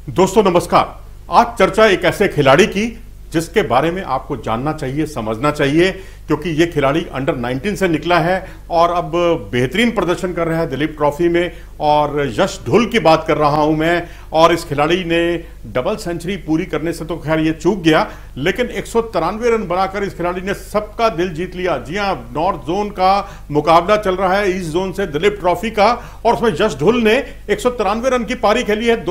दोस्तों नमस्कार। आज चर्चा एक ऐसे खिलाड़ी की जिसके बारे में आपको जानना चाहिए, समझना चाहिए, क्योंकि ये खिलाड़ी अंडर 19 से निकला है और अब बेहतरीन प्रदर्शन कर रहा है दिलीप ट्रॉफी में। और यश ढुल की बात कर रहा हूं मैं। और इस खिलाड़ी ने डबल सेंचुरी पूरी करने से तो खैर ये चूक गया, लेकिन 193 रन बनाकर इस खिलाड़ी ने सबका दिल जीत लिया। जी हां, नॉर्थ जोन का मुकाबला चल रहा है, ईस्ट जोन से दिलीप ट्रॉफी का, और उसमें यश ढुल ने 193 रन की पारी खेली है।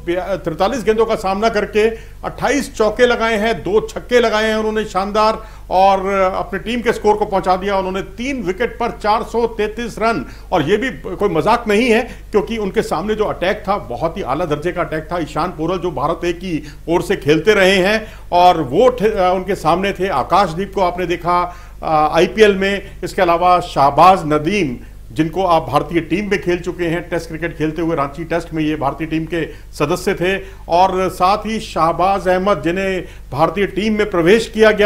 243 गेंदों का सामना करके 28 चौके लगाए हैं, 2 छक्के लगाए हैं उन्होंने शानदार, और अपने टीम के स्कोर को पहुंचा दिया। उन्होंने 3 विकेट पर 433 रन, और यह भी कोई मजाक नहीं है, क्योंकि उनके सामने जो अटैक था बहुत ही आला दर्जे का अटैक था। ईशान पोरल जो भारत ए की ओर से खेलते रहे हैं, और वो उनके सामने थे। आकाशदीप को आपने देखा आईपीएल में, इसके अलावा शाहबाज नदीम जिनको आप भारतीय टीम में खेल चुके हैं, टेस्ट क्रिकेट खेलते हुए रांची टेस्ट में ये भारतीय टीम के सदस्य थे, और साथ ही शाहबाज अहमद जिन्हें भारतीय टीम में प्रवेश दिया गया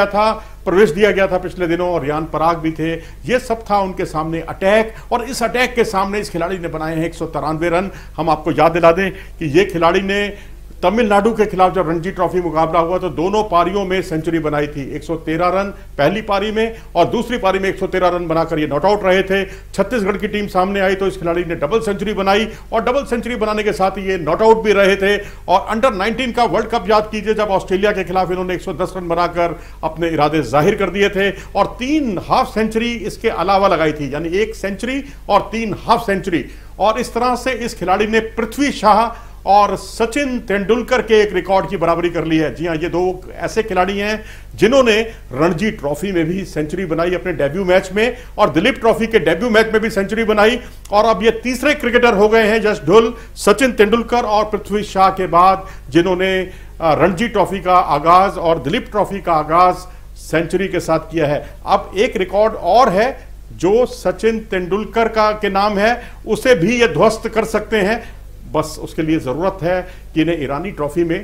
था पिछले दिनों, और रियान पराग भी थे। ये सब था उनके सामने अटैक, और इस अटैक के सामने इस खिलाड़ी ने बनाए हैं 193 रन। हम आपको याद दिला दें कि ये खिलाड़ी ने तमिलनाडु के खिलाफ जब रणजी ट्रॉफी मुकाबला हुआ तो दोनों पारियों में सेंचुरी बनाई थी। 113 रन पहली पारी में, और दूसरी पारी में 113 रन बनाकर ये नॉट आउट रहे थे। छत्तीसगढ़ की टीम सामने आई तो इस खिलाड़ी ने डबल सेंचुरी बनाई, और डबल सेंचुरी बनाने के साथ ही ये नॉट आउट भी रहे थे। और अंडर 19 का वर्ल्ड कप याद कीजिए, जब ऑस्ट्रेलिया के खिलाफ इन्होंने 110 रन बनाकर अपने इरादे जाहिर कर दिए थे, और 3 हाफ सेंचुरी इसके अलावा लगाई थी, यानी 1 सेंचुरी और 3 हाफ सेंचुरी। और इस तरह से इस खिलाड़ी ने पृथ्वी शाह और सचिन तेंदुलकर के एक रिकॉर्ड की बराबरी कर ली है। जी हां, ये 2 ऐसे खिलाड़ी हैं जिन्होंने रणजी ट्रॉफी में भी सेंचुरी बनाई अपने डेब्यू मैच में, और दिलीप ट्रॉफी के डेब्यू मैच में भी सेंचुरी बनाई। और अब ये तीसरे क्रिकेटर हो गए हैं यश ढुल, सचिन तेंदुलकर और पृथ्वी शाह के बाद, जिन्होंने रणजी ट्रॉफी का आगाज और दिलीप ट्रॉफी का आगाज सेंचुरी के साथ किया है। अब एक रिकॉर्ड और है जो सचिन तेंदुलकर के नाम है, उसे भी ये ध्वस्त कर सकते हैं। बस उसके लिए जरूरत है कि इन्हें ईरानी ट्रॉफी में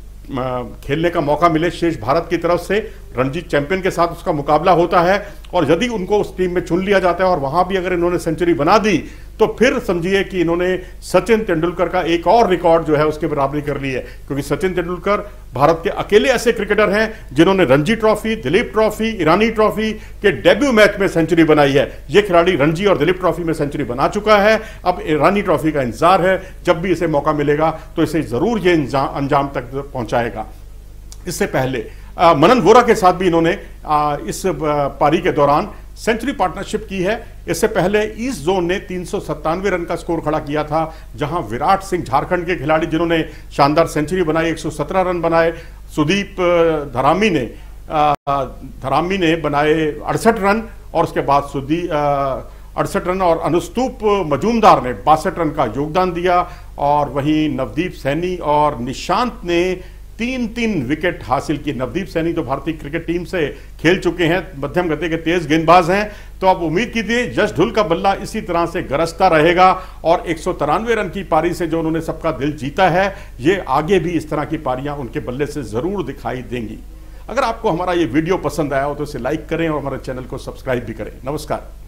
खेलने का मौका मिले शेष भारत की तरफ से। रणजी चैंपियन के साथ उसका मुकाबला होता है, और यदि उनको उस टीम में चुन लिया जाता है और वहां भी अगर इन्होंने सेंचुरी बना दी, तो फिर समझिए कि इन्होंने सचिन तेंदुलकर का एक और रिकॉर्ड जो है उसके बराबरी कर ली है। क्योंकि सचिन तेंदुलकर भारत के अकेले ऐसे क्रिकेटर हैं जिन्होंने Ranji trophy, Dilip trophy, Irani trophy के डेब्यू मैच में सेंचुरी बनाई है। यह खिलाड़ी रणजी और दिलीप ट्रॉफी में सेंचुरी बना चुका है। अब ईरानी ट्रॉफी का इंतजार है, जब भी इसे मौका मिलेगा तो इसे जरूर ये अंजाम तक पहुंचाएगा। इससे पहले मनन वोरा के साथ भी इन्होंने इस पारी के दौरान सेंचुरी पार्टनरशिप की है। इससे पहले ईस्ट जोन ने 397 रन का स्कोर खड़ा किया था, जहां विराट सिंह झारखंड के खिलाड़ी जिन्होंने शानदार सेंचुरी बनाई, 117 रन बनाए। सुदीप धरामी ने बनाए 68 रन, और उसके बाद 68 रन, और अनुस्तुप मजूमदार ने 62 रन का योगदान दिया। और वहीं नवदीप सैनी और निशांत ने 3-3 विकेट हासिल की। नवदीप सैनी जो भारतीय क्रिकेट टीम से खेल चुके हैं, मध्यम गति के तेज गेंदबाज हैं, तो अब उम्मीद कीजिए यश ढुल का बल्ला इसी तरह से गरजता रहेगा, और 193 रन की पारी से जो उन्होंने सबका दिल जीता है, ये आगे भी इस तरह की पारियां उनके बल्ले से जरूर दिखाई देंगी। अगर आपको हमारा ये वीडियो पसंद आया हो तो इसे लाइक करें और हमारे चैनल को सब्सक्राइब भी करें। नमस्कार।